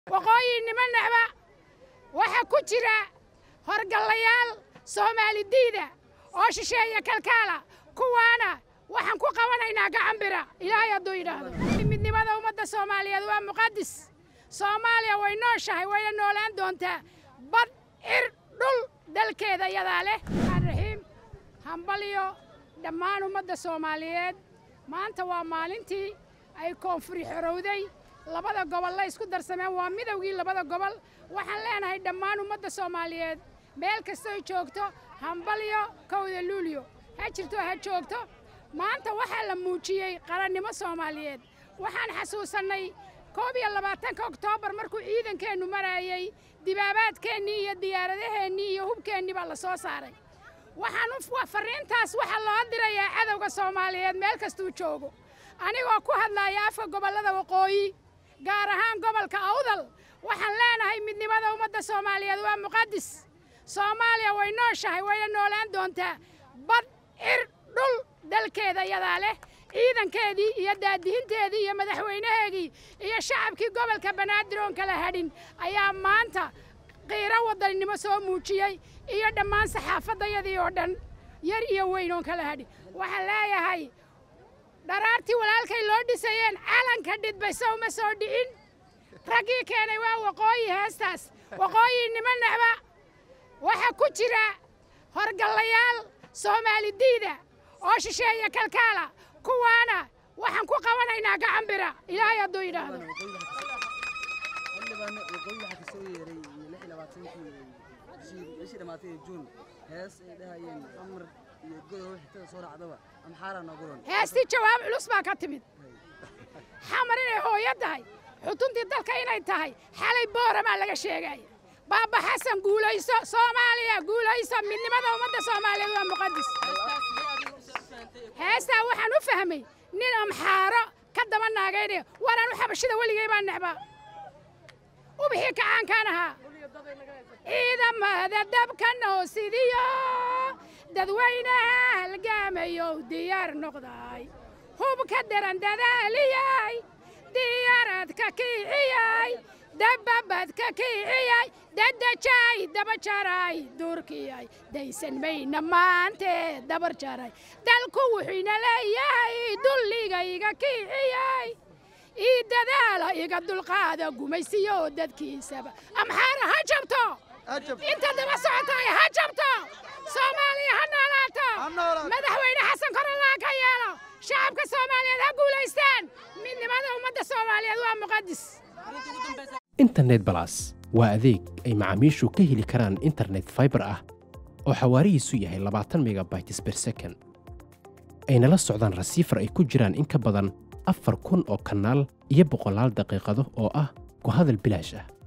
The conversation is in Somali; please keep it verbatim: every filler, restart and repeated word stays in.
waqooyi niman nacba waxa ku jira horgalayaal Soomaali diida oo shisheeya kalkaala kuwaana waxaan ku qabanaynaa gacan bira ilaahay hadduu yiraahdo midnimada ummadda Soomaaliyeed waa muqaddis Soomaaliya way nooshahay way noolaan doontaa bad ir dhul dalkeeda yadaa leh raxiim hambaliyo dhammaan ummadda Soomaaliyeed maanta waa maalintii ay koonfuri xorowday labada gobol la isku darsameen waa midowgii labada gobol waxaan leenahay dhammaan ummadda Soomaaliyeed meel kasta ay joogto hambaliyo kowda luuliyo ha jirto ha joogto maanta waxa la muujiyay qarannimo Soomaaliyeed waxaan xasuusanay koob iyo labaatanka Oktoobar markuu ciidankeenu marayay dibaabaadkeennii iyo diyaaradaheennii iyo hubkeennii baa la soo saaray waxaan u fariintaas waxa loo dirayaa cadawga Soomaaliyeed meel kasta uu joogo anigoo ku hadlaya afka gobolada waqooyi gaar ahaan gobolka Awdal waxaan leenahay midnimada ummadda Soomaaliyeed waa muqaddis Soomaaliya way nooshahay way noolaan doontaa bad ir dhul dalkeeda yadaa leh ciidankeedii iyo daadihinteedii iyo madaxweynaheedii iyo shacabkii gobolka Banaadir oo kala hadhin ayaa maanta qiiro wadaninimo soo muujiyay iyo dhammaan saxaafadayadii oo dhan yar iyo weyn oo kala hadhin waxaan leeyahay daraartii walaalkay loo dhisayeen calanka dhidbay soo ma soo dhicin ragii keenay waa waqooyi heestaas waqooyi niman nacba waxa ku jira horgalayaal Soomaali diida oo shisheeya kalkaala kuwaana waxaan ku qabanaynaa gacan bira ilaahay hadduu yiraahdo heestii jawaab culus baa ka timid xamar inay hooyo tahay xutuntii dalka inay tahay xalay booramaa laga sheegay baaba xasan guulayso Soomaaliya guulayso midnimada ummadda Soomaaliyeed waa muqaddis heestaa waxaan u fahmay nin amxaaro ka daba naagaynaya waraan u xabashida weligay baan necbaa u bixi kacaankaan ahaa ciidamada dabka noosidiyo dadweynaha halgaamayo diyaar noqday hubka daran dadaaliyay diyaaradka kiciyay dababadka kiciyay dadajay dabajaray durkiyay daysan mayna maante dabar jaray dalku wuxuuna leeyahay dulligayga kiciyay ii dadaala iga dulqaada gumaysiyo dadkiisaba amxaara ha jabto inta daba socotay ha jabto Soomaaliya ha noolaato madaxweyne xasan korolaa ka yeelo shacabka Soomaaliyeed ha guulaystaan midnimada ummadda Soomaaliyeed waa muqaddis internet plus waa adeeg ay macaamiishu ka heli karaan internet fiber ah oo xawaarihiisu yahay labaatan megabytes per second ayna la socdaan rasiifar ay ku jiraan in ka badan afar kun oo kanaal iyo boqolaal daqiiqado oo ah ku hadal bilaash ah